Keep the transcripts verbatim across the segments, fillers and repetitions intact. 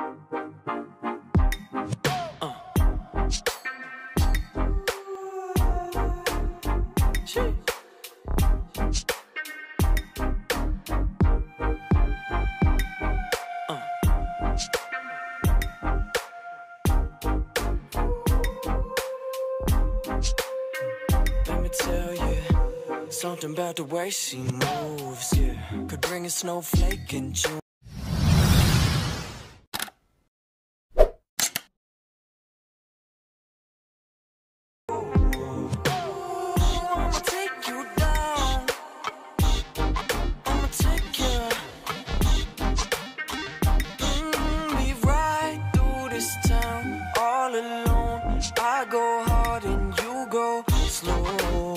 Something about the way she moves, yeah, could bring a snowflake in June. I'ma take you down. I'ma take you. Mm, we ride through this town all alone. I go hard and you go slow.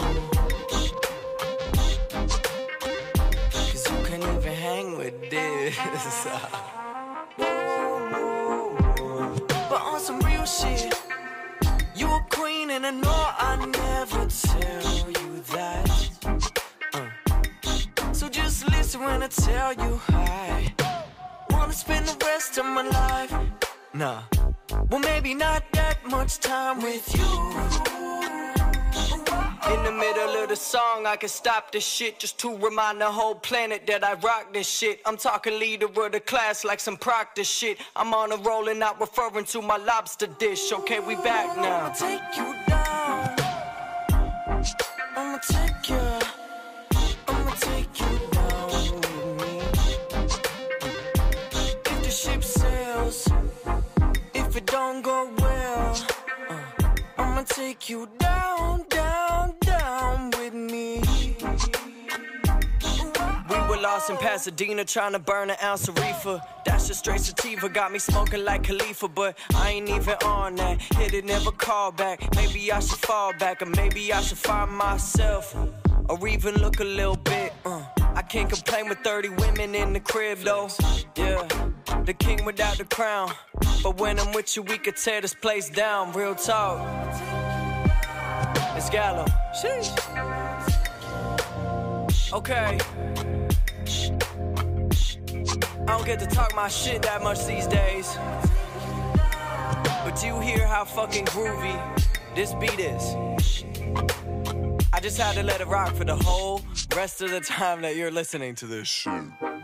But on some real shit, you a queen and I know I never tell you that. uh. So just listen when I tell you I wanna spend the rest of my life. Nah, well maybe not that much time with you. In the middle of the song, I can stop this shit just to remind the whole planet that I rock this shit. I'm talking leader of the class like some Proctor shit. I'm on a roll and not referring to my lobster dish. Okay, we back now. I'ma take you down. I'ma take you. I'ma take you down with me. If the ship sails, if it don't go well, uh, I'ma take you down, down, down with me. We were lost in Pasadena trying to burn an ounce of reefer. That's just straight sativa, got me smoking like Khalifa. But I ain't even on that, hit it, never call back. Maybe I should fall back, or maybe I should find myself, or even look a little bit uh. I can't complain with thirty women in the crib though. Yeah, the king without the crown. But when I'm with you we could tear this place down. Real talk, it's Gallo. Sheesh. Okay, I don't get to talk my shit that much these days, but you hear how fucking groovy this beat is. I just had to let it rock for the whole rest of the time that you're listening to this shit.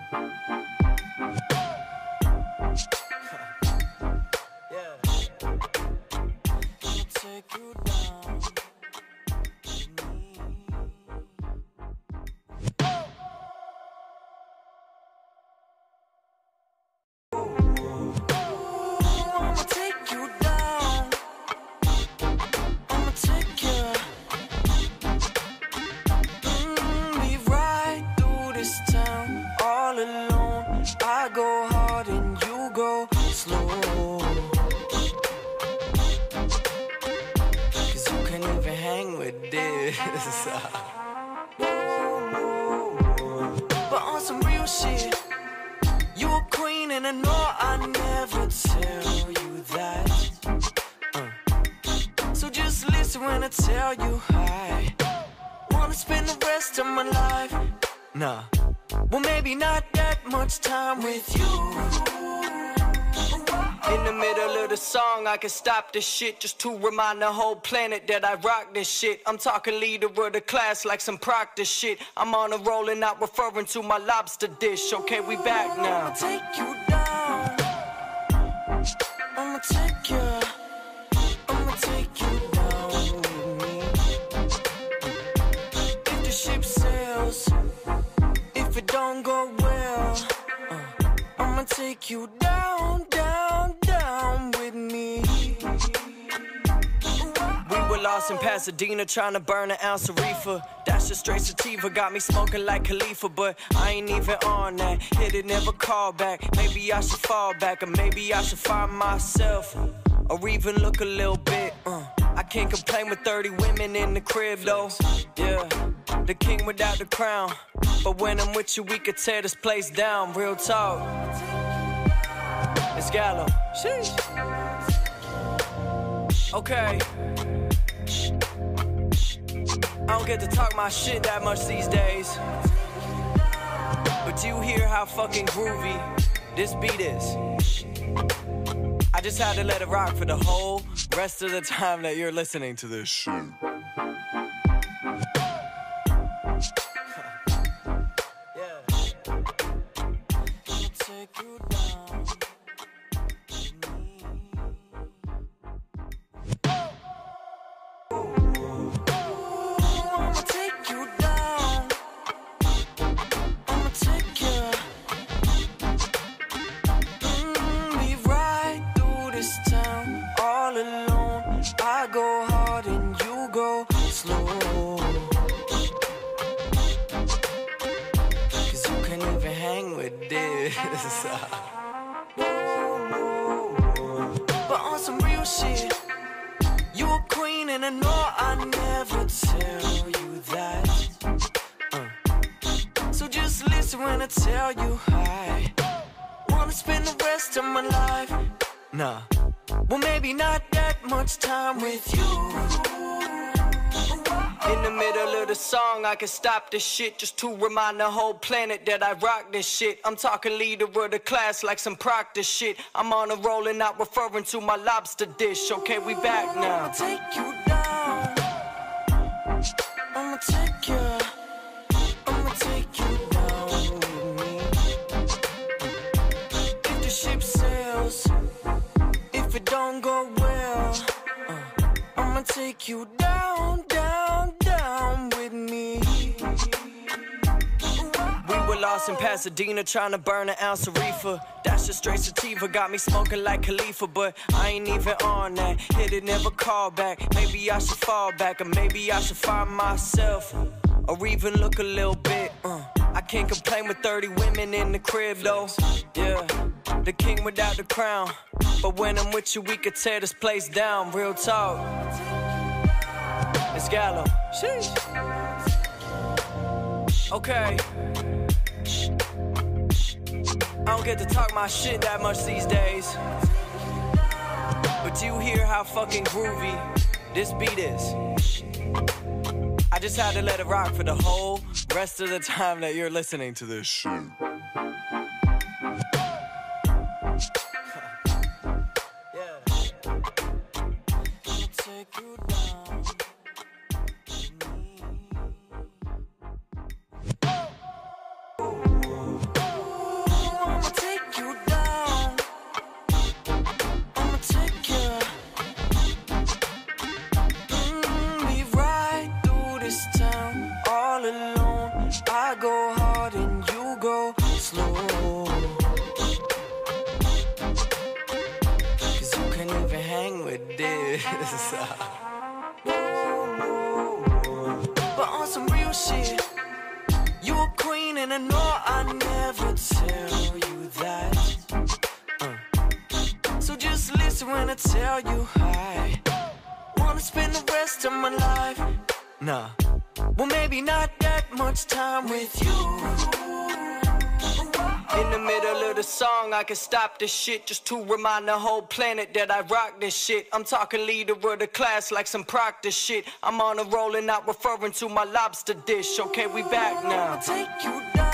But on some real shit, you a queen and I know I never tell you that. uh. So just listen when I tell you I wanna spend the rest of my life. Nah, well maybe not that much time with you. In the middle of the song, I can stop this shit just to remind the whole planet that I rock this shit. I'm talking leader of the class like some Proctor shit. I'm on a roll and not referring to my lobster dish. Okay, we back now. I'ma take you down. I'ma take you. I'ma take you down with me. If the ship sails, if it don't go well, uh, I'ma take you down, down, down with me. We were lost in Pasadena trying to burn an ounce of reefer. That's just straight sativa, got me smoking like Khalifa. But I ain't even on that, hit it, never call back. Maybe I should fall back, or maybe I should find myself, or even look a little bit uh. I can't complain with thirty women in the crib though. Yeah, the king without the crown. But when I'm with you we could tear this place down. Real talk, it's Gallo. Sheesh. Okay, I don't get to talk my shit that much these days, but you hear how fucking groovy this beat is. just had to let it rock for the whole rest of the time that you're listening to this shit. I go hard and you go slow, 'cause you can't even hang with this. But on some real shit, you a queen and I know I never tell you that. uh. So just listen when I tell you I wanna spend the rest of my life. Nah, well maybe not that much time with you. In the middle of the song I can stop this shit just to remind the whole planet that I rock this shit. I'm talking leader of the class like some Proctor shit. I'm on a roll and not referring to my lobster dish. Okay, we back now. I'ma take you down, I'ma take you, I'ma take you down with me. If the ship sails, if it don't go well, uh, I'ma take you down, down, down with me. We were lost in Pasadena trying to burn an ounce of reefer. That's just straight sativa, got me smoking like Khalifa. But I ain't even on that, hit it, never call back. Maybe I should fall back, or maybe I should find myself, or even look a little bit. uh. I can't complain with thirty women in the crib though. Yeah, the king without the crown. But when I'm with you, we could tear this place down. Real talk. It's Gallo. Sheesh. Okay. I don't get to talk my shit that much these days, but you hear how fucking groovy this beat is. I just had to let it rock for the whole rest of the time that you're listening to this shit. I go hard and you go slow, 'cause you can't even hang with this. But on some real shit, you a queen and I know I never tell you that. uh. So just listen when I tell you I wanna spend the rest of my life. Nah, well maybe not that much time with you. In the middle of the song I can stop this shit just to remind the whole planet that I rock this shit. I'm talking leader of the class like some Proctor shit. I'm on a roll and not referring to my lobster dish. Okay, we back now. I'll take you down.